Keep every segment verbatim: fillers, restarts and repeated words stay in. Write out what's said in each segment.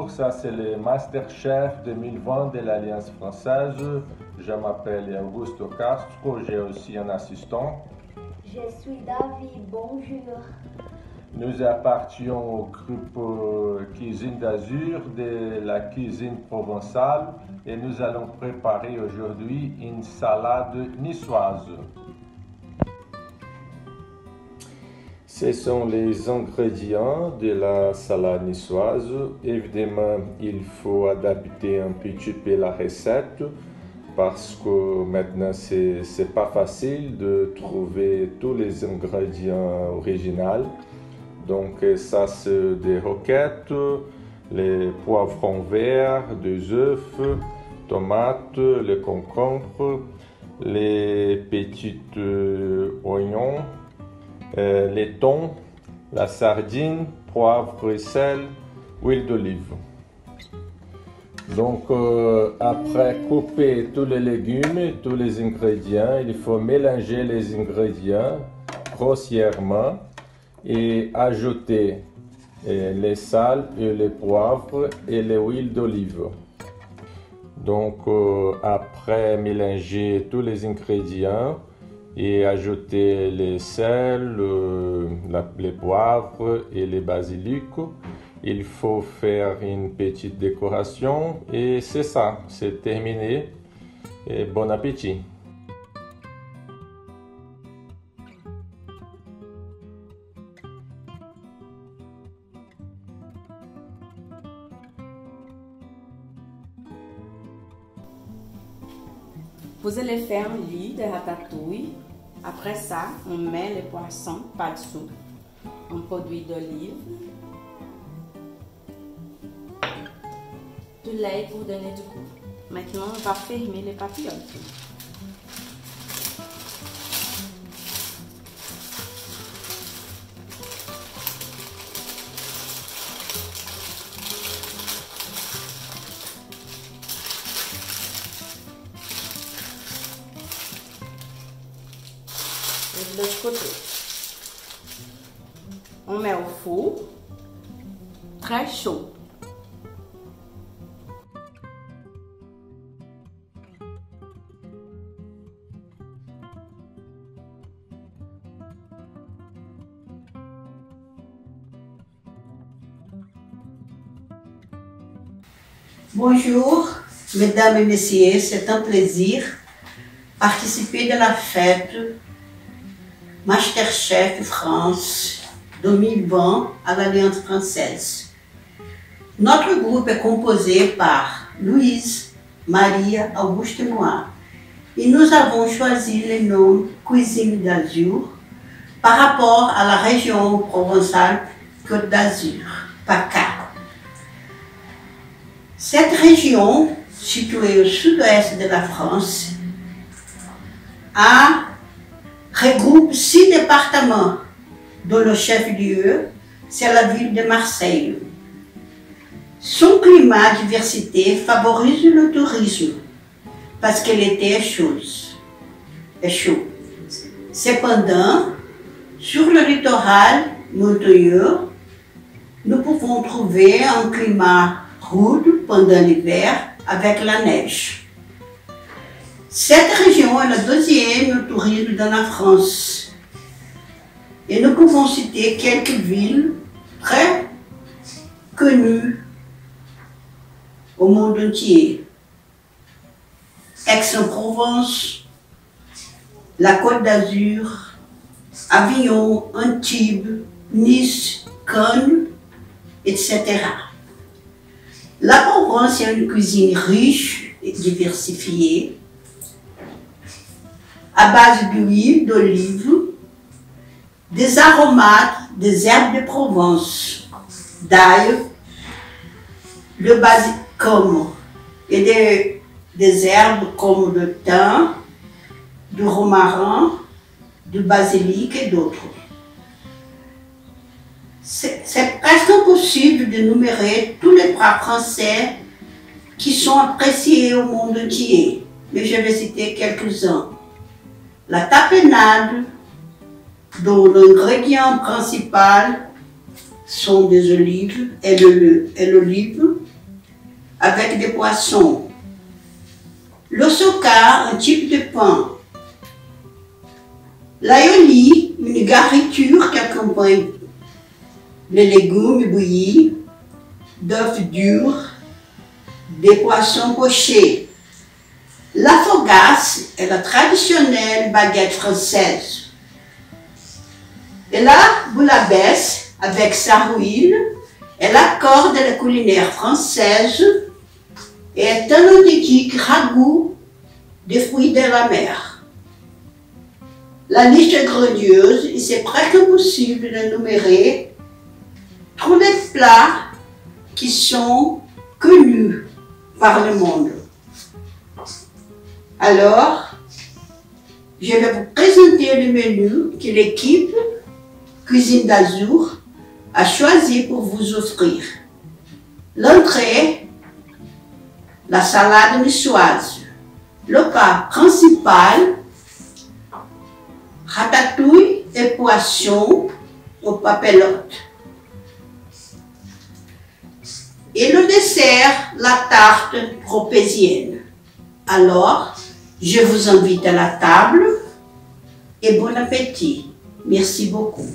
Bonjour, ça c'est le Masterchef deux mille vingt de l'Alliance française. Je m'appelle Augusto Castro, j'ai aussi un assistant. Je suis David, bonjour. Nous appartenons au groupe Cuisine d'Azur de la cuisine provençale et nous allons préparer aujourd'hui une salade niçoise. Ce sont les ingrédients de la salade niçoise. Évidemment, il faut adapter un petit peu la recette parce que maintenant, ce n'est pas facile de trouver tous les ingrédients originaux. Donc, ça, c'est des roquettes, les poivrons verts, des œufs, tomates, les concombres, les petits oignons, Euh, les thons, la sardine, poivre et sel, huile d'olive. Donc euh, après couper tous les légumes, tous les ingrédients, il faut mélanger les ingrédients grossièrement et ajouter euh, les sels et les poivres et l'huile d'olive. Donc euh, après mélanger tous les ingrédients, et ajouter les sels, le, la, les poivres et les basiliques. Il faut faire une petite décoration et c'est ça, c'est terminé. Et bon appétit! Vous allez faire un lit de ratatouille. Après ça, on met les poissons par-dessous, un peu d'huile d'olive, du lait pour donner du goût. Maintenant, on va fermer les papillotes. De l'autre côté, on met au four très chaud. Bonjour, mesdames et messieurs, c'est un plaisir participer de la fête Masterchef France deux mille vingt à l'Alliance française. Notre groupe est composé par Louise, Maria, Auguste et moi. Et nous avons choisi le nom Cuisine d'Azur par rapport à la région provençale Côte d'Azur, PACA. Cette région, située au sud-ouest de la France, a regroupe six départements, dont le chef-lieu, c'est la ville de Marseille. Son climat diversité favorise le tourisme parce que l'été est chaud. Est chaud. Cependant, sur le littoral montagneux, nous pouvons trouver un climat rude pendant l'hiver avec la neige. Cette région est la deuxième au tourisme dans la France. Et nous pouvons citer quelques villes très connues au monde entier. Aix-en-Provence, la Côte d'Azur, Avignon, Antibes, Nice, Cannes, et cetera. La Provence est une cuisine riche et diversifiée, à base d'huile d'olive, des aromates, des herbes de Provence, d'ail, le basilic et des, des herbes comme le thym, du romarin, du basilic et d'autres. C'est presque impossible de numérer tous les plats français qui sont appréciés au monde entier, mais je vais citer quelques-uns. La tapenade, dont l'ingrédient principal sont des olives et l'olive, avec des poissons. L'osoka, un type de pain. L'aioli, une garniture qui accompagne les légumes bouillis, d'œufs durs, des poissons pochés. La fogasse est la traditionnelle baguette française. Et la bouillabaisse, avec sa huile, est l'accord de la culinaire française et est un authentique ragoût des fruits de la mer. La liste est grandiose et c'est presque impossible de numérer tous les plats qui sont connus par le monde. Alors, je vais vous présenter le menu que l'équipe Cuisine d'Azur a choisi pour vous offrir. L'entrée, la salade niçoise. Le plat principal, ratatouille et poisson aux papelotes. Et le dessert, la tarte tropézienne. Alors, je vous invite à la table et bon appétit. Merci beaucoup.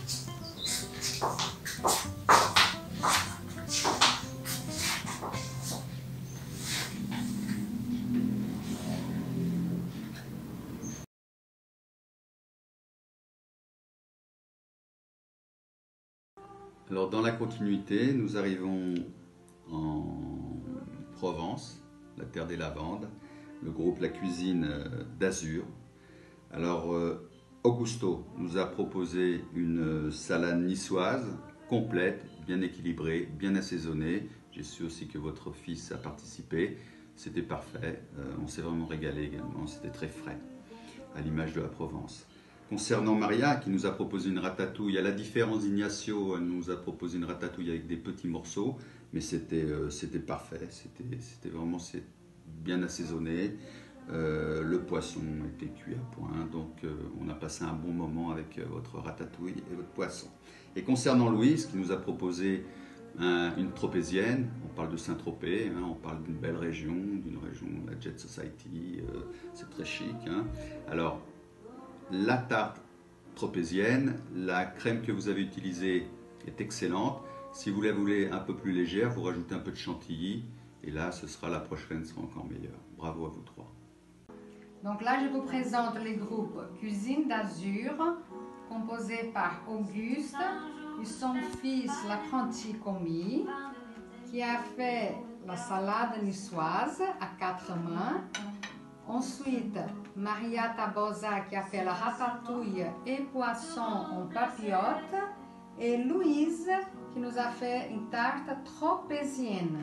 Alors dans la continuité, nous arrivons en Provence, la terre des lavandes, le groupe La Cuisine d'Azur. Alors Augusto nous a proposé une salade niçoise complète, bien équilibrée, bien assaisonnée. J'ai su aussi que votre fils a participé, c'était parfait, on s'est vraiment régalé également, c'était très frais, à l'image de la Provence. Concernant Maria, qui nous a proposé une ratatouille, à la différence d'Ignacio, elle nous a proposé une ratatouille avec des petits morceaux, mais c'était euh, c'était parfait, c'était vraiment bien assaisonné. Euh, le poisson était cuit à point, donc euh, on a passé un bon moment avec euh, votre ratatouille et votre poisson. Et concernant Louise, qui nous a proposé un, une tropézienne, on parle de Saint-Tropez, hein, on parle d'une belle région, d'une région, la Jet Society, euh, c'est très chic. Hein. Alors, la tarte tropézienne, la crème que vous avez utilisée est excellente. Si vous la voulez un peu plus légère, vous rajoutez un peu de chantilly et là, ce sera la prochaine sera encore meilleure. Bravo à vous trois. Donc là, je vous présente les groupes Cuisine d'Azur, composé par Auguste et son fils, l'apprenti commis, qui a fait la salade niçoise à quatre mains. Ensuite, Maria Tabosa qui a fait la ratatouille et poisson en papillote. Et Louise qui nous a fait une tarte tropézienne.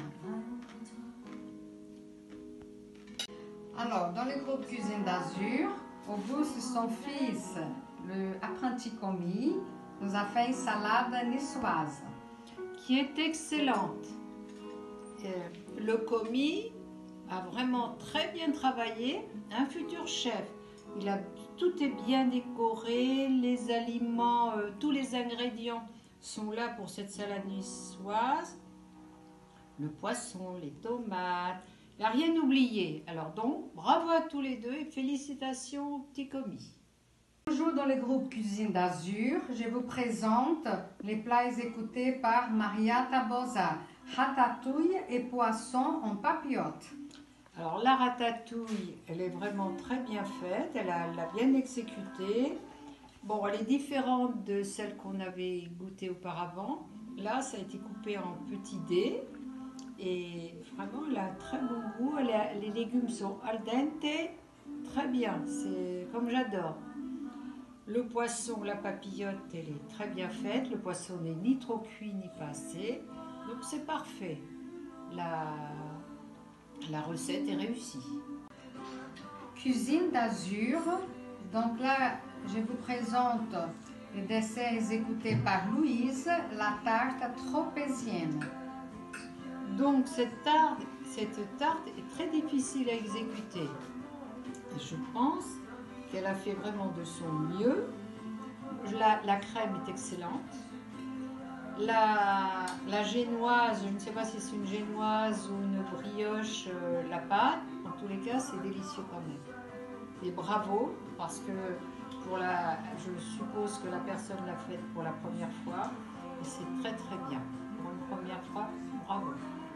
Alors, dans le groupe Cuisine d'Azur, Auguste et son fils, le apprenti commis, nous a fait une salade niçoise. Qui est excellente. Euh, le commis a vraiment très bien travaillé, un futur chef. Il a, tout est bien décoré, les aliments, euh, tous les ingrédients sont là pour cette salade niçoise. Le poisson, les tomates, il n'a rien oublié. Alors donc, bravo à tous les deux et félicitations au petit commis. Toujours dans le groupe Cuisine d'Azur, je vous présente les plats exécutés par Maria Tabosa, ratatouille et poisson en papillote. Alors la ratatouille, elle est vraiment très bien faite, elle a, elle a bien exécutée. Bon, elle est différente de celle qu'on avait goûtée auparavant. Là, ça a été coupé en petits dés et vraiment, elle a un très bon goût. Elle a, les légumes sont al dente, très bien, c'est comme j'adore. Le poisson, la papillote, elle est très bien faite. Le poisson n'est ni trop cuit ni pas assez, donc c'est parfait. La... La recette est réussie. Cuisine d'Azur. Donc là, je vous présente le dessert exécuté par Louise, la tarte tropézienne. Donc cette tarte, cette tarte est très difficile à exécuter. Et je pense qu'elle a fait vraiment de son mieux. La, la crème est excellente. La, la génoise, je ne sais pas si c'est une génoise ou une brioche, euh, la pâte, en tous les cas, c'est délicieux quand même. Et bravo, parce que pour la, je suppose que la personne l'a faite pour la première fois, et c'est très très bien. Pour une première fois, bravo.